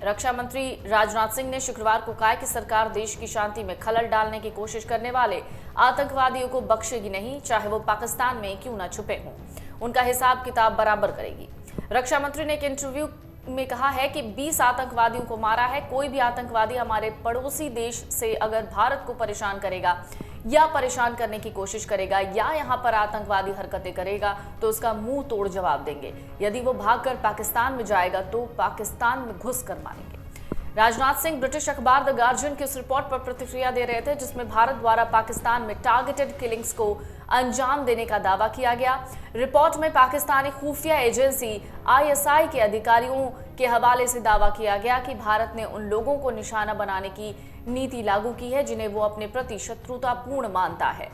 रक्षा मंत्री राजनाथ सिंह ने शुक्रवार को कहा कि सरकार देश की शांति में खलल डालने की कोशिश करने वाले आतंकवादियों को बख्शेगी नहीं, चाहे वो पाकिस्तान में क्यों न छुपे हों। उनका हिसाब किताब बराबर करेगी। रक्षा मंत्री ने एक इंटरव्यू में कहा है कि 20 आतंकवादियों को मारा है। कोई भी आतंकवादी हमारे पड़ोसी देश से अगर भारत को परेशान करेगा या परेशान करने की कोशिश करेगा या यहां पर आतंकवादी हरकतें करेगा तो उसका मुंह तोड़ जवाब देंगे। यदि वो भागकर पाकिस्तान में जाएगा तो पाकिस्तान में घुसकर मारेंगे। राजनाथ सिंह ब्रिटिश अखबार द गार्जियन की उस रिपोर्ट पर प्रतिक्रिया दे रहे थे जिसमें भारत द्वारा पाकिस्तान में टारगेटेड किलिंग्स को अंजाम देने का दावा किया गया। रिपोर्ट में पाकिस्तानी खुफिया एजेंसी ISI के अधिकारियों के हवाले से दावा किया गया कि भारत ने उन लोगों को निशाना बनाने की नीति लागू की है जिन्हें वो अपने प्रति शत्रुतापूर्ण मानता है।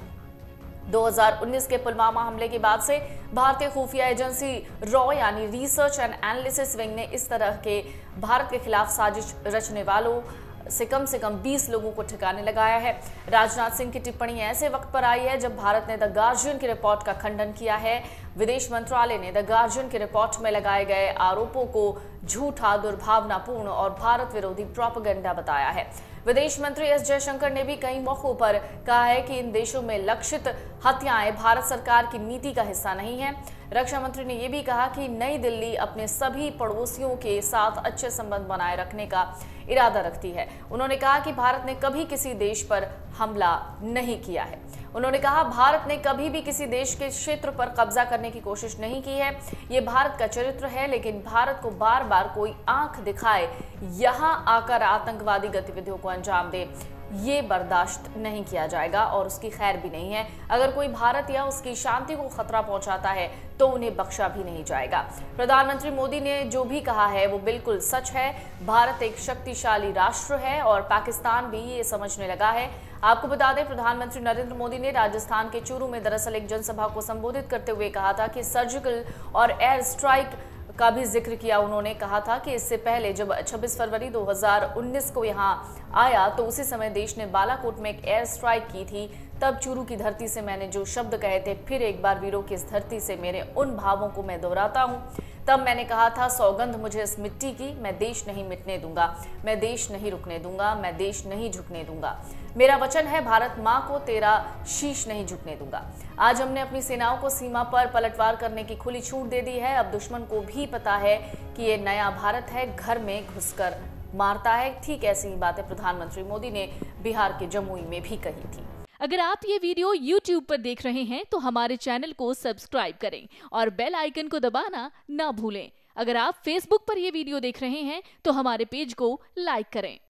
2019 के पुलवामा हमले के बाद से भारतीय खुफिया एजेंसी रॉ यानी रिसर्च एंड एनालिसिस विंग ने इस तरह के भारत के खिलाफ साजिश रचने वालों से कम 20 लोगों को ठिकाने लगाया है। राजनाथ सिंह की टिप्पणी ऐसे वक्त पर आई है जब भारत ने द गार्जियन की रिपोर्ट का खंडन किया है। विदेश मंत्रालय ने द गार्जियन की रिपोर्ट में लगाए गए आरोपों को झूठा, दुर्भावनापूर्ण और भारत विरोधी प्रोपेगेंडा बताया है। विदेश मंत्री एस जयशंकर ने भी कई मौकों पर कहा है कि इन देशों में लक्षित हत्याएं भारत सरकार की नीति का हिस्सा नहीं है। रक्षा मंत्री ने यह भी कहा कि नई दिल्ली अपने सभी पड़ोसियों के साथ अच्छे संबंध बनाए रखने का इरादा रखती है। उन्होंने कहा कि भारत ने कभी किसी देश पर हमला नहीं किया है। उन्होंने कहा भारत ने कभी भी किसी देश के क्षेत्र पर कब्जा करने की कोशिश नहीं की है। ये भारत का चरित्र है, लेकिन भारत को बार बार कोई आंख दिखाए यहां आकर आतंकवादी गतिविधियों को अंजाम दे, ये बर्दाश्त नहीं किया जाएगा और उसकी खैर भी नहीं है। अगर कोई भारत या उसकी शांति को खतरा पहुंचाता है तो उन्हें बख्शा भी नहीं जाएगा। प्रधानमंत्री मोदी ने जो भी कहा है वो बिल्कुल सच है। भारत एक शक्तिशाली राष्ट्र है और पाकिस्तान भी ये समझने लगा है। आपको बता दें, प्रधानमंत्री नरेंद्र मोदी ने राजस्थान के चूरू में दरअसल एक जनसभा को संबोधित करते हुए कहा था कि सर्जिकल और एयर स्ट्राइक का भी जिक्र किया। उन्होंने कहा था कि इससे पहले जब 26 फरवरी 2019 को यहां आया तो उसी समय देश ने बालाकोट में एक एयर स्ट्राइक की थी। तब चूरू की धरती से मैंने जो शब्द कहे थे, फिर एक बार वीरों की इस धरती से मेरे उन भावों को मैं दोहराता हूं। तब मैंने कहा था, सौगंध मुझे इस मिट्टी की, मैं देश नहीं मिटने दूंगा, मैं देश नहीं रुकने दूंगा, मैं देश नहीं झुकने दूंगा। मेरा वचन है, भारत मां को तेरा शीश नहीं झुकने दूंगा। आज हमने अपनी सेनाओं को सीमा पर पलटवार करने की खुली छूट दे दी है। अब दुश्मन को भी पता है कि ये नया भारत है, घर में घुसकर मारता है। ठीक ऐसी ही बातें प्रधानमंत्री मोदी ने बिहार के जमुई में भी कही थी। अगर आप ये वीडियो YouTube पर देख रहे हैं तो हमारे चैनल को सब्सक्राइब करें और बेल आइकन को दबाना ना भूलें। अगर आप Facebook पर ये वीडियो देख रहे हैं तो हमारे पेज को लाइक करें।